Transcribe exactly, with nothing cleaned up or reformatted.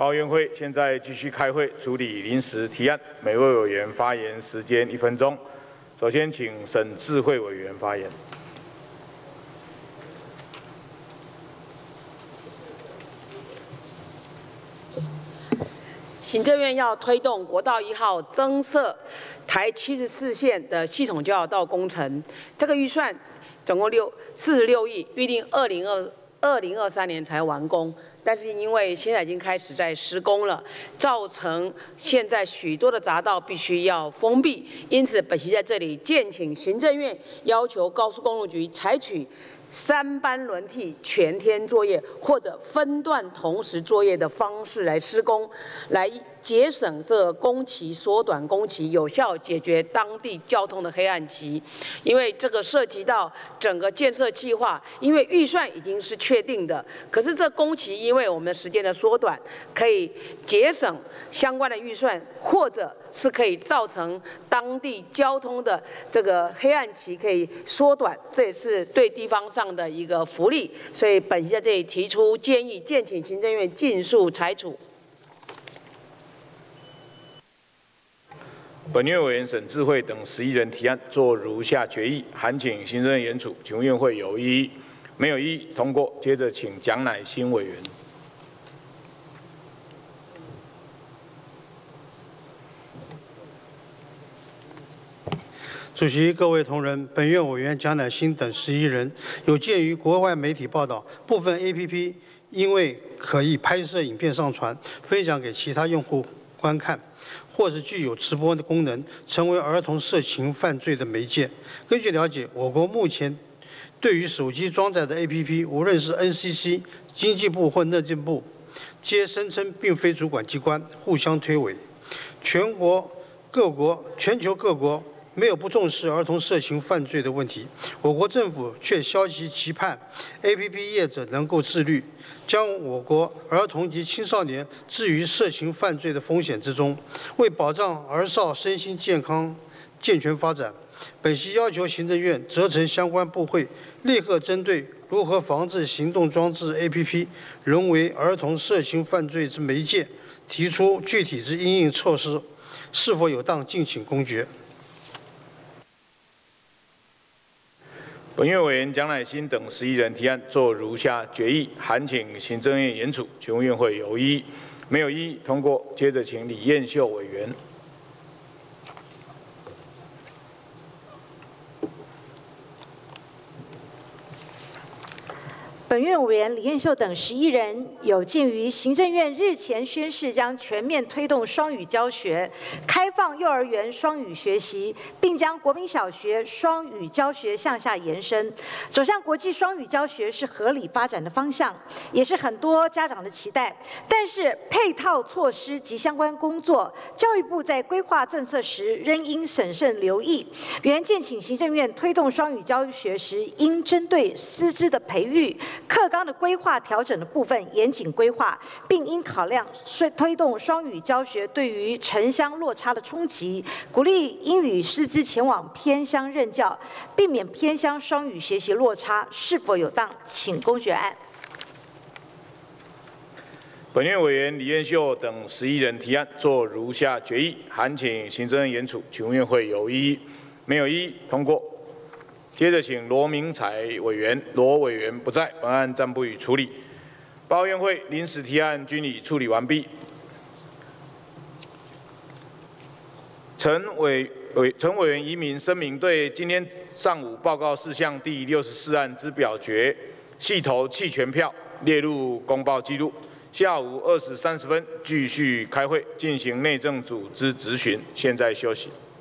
报告院会现在继续开会处理临时提案，每位委员发言时间一分钟。首先，请沈智慧委员发言。 行政院要推动国道一号增设台七十四线的系统交流道工程，这个预算总共六四十六亿，预定二零二二零二三年才完工。但是因为现在已经开始在施工了，造成现在许多的匝道必须要封闭，因此本席在这里建请行政院要求高速公路局采取 三班轮替全天作业，或者分段同时作业的方式来施工，来节省这个工期，缩短工期，有效解决当地交通的黑暗期。因为这个涉及到整个建设计划，因为预算已经是确定的，可是这工期因为我们的时间的缩短，可以节省相关的预算，或者 是可以造成当地交通的这个黑暗期可以缩短，这也是对地方上的一个福利。所以本席在这里提出建议，建请行政院尽速裁处。 本院委员沈智慧等十一人提案，做如下决议，函请行政院研处。请问院会有异议？没有异议，通过。接着请蒋乃馨委员。 主席、各位同仁，本院委员蒋乃馨等十一人，有鉴于国外媒体报道，部分 A P P 因为可以拍摄影片上传，分享给其他用户观看，或是具有直播的功能，成为儿童色情犯罪的媒介。根据了解，我国目前对于手机装载的 A P P， 无论是 N C C、经济部或内政部，皆声称并非主管机关，互相推诿。全国各国、全球各国 没有不重视儿童色情犯罪的问题，我国政府却消极期盼 A P P 业者能够自律，将我国儿童及青少年置于色情犯罪的风险之中。为保障儿少身心健康健全发展，本席要求行政院责成相关部会立刻针对如何防治行动装置 A P P 沦为儿童色情犯罪之媒介，提出具体之因应措施，是否有当，敬请公决。 本院委员蒋乃馨等十一人提案，做如下决议，函请行政院研处。请问院会有异议？没有异议，通过。接着请李彦秀委员。 本院委员李彦秀等十一人有鉴于行政院日前宣示将全面推动双语教学，开放幼儿园双语学习，并将国民小学双语教学向下延伸，走向国际双语教学是合理发展的方向，也是很多家长的期待。但是配套措施及相关工作，教育部在规划政策时仍应审慎留意。委员建请行政院推动双语教学时，应针对师资的培育、 课纲的规划调整的部分严谨规划，并应考量推动双语教学对于城乡落差的冲击，鼓励英语师资前往偏乡任教，避免偏乡双语学习落差，是否有当？请公决案。 本院委员李彦秀等十一人提案，做如下决议，函请行政院研处。请问院会有异议？没有异议，通过。 接着，请罗明才委员，罗委员不在，本案暂不予处理。报告院会临时提案均已处理完毕。陈委委陈委员移民声明，对今天上午报告事项第六十四案之表决，系投弃权票，列入公报记录。下午二时三十分继续开会，进行内政组织质询。现在休息。